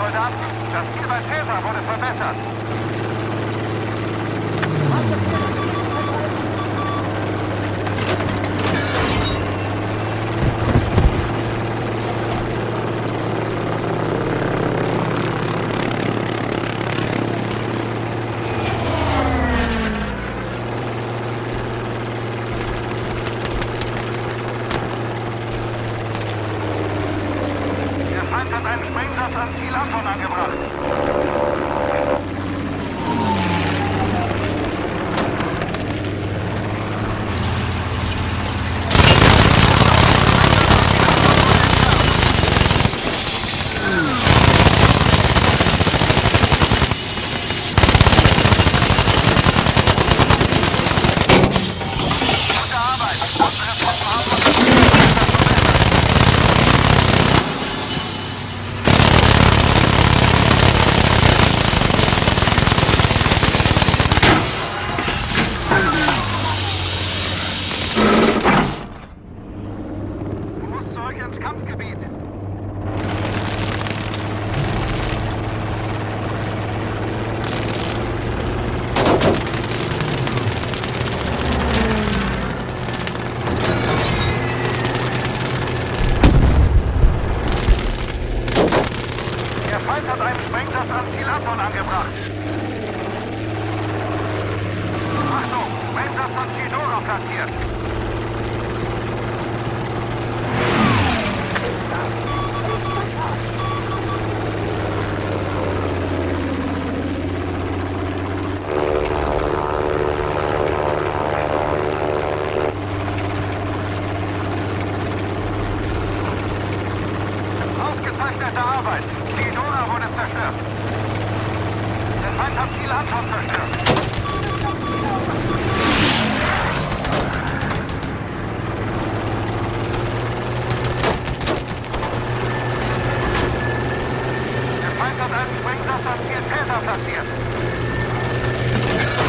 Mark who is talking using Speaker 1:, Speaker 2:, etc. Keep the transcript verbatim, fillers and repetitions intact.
Speaker 1: Soldaten. Das Ziel bei Caesar wurde verbessert. Der Feind hat einen Sprengsatz an Ziel Anton angebracht. Ins Kampfgebiet. Der Feind hat einen Sprengsatz an Ziel Anton angebracht. Achtung, Sprengsatz an Ziel Dora platziert. Ausgezeichnete Arbeit. Ziel Dora wurde zerstört. Der Feind hat Ziel Anton zerstört. Der Feind hat einen Sprengsatz an Ziel Caesar platziert.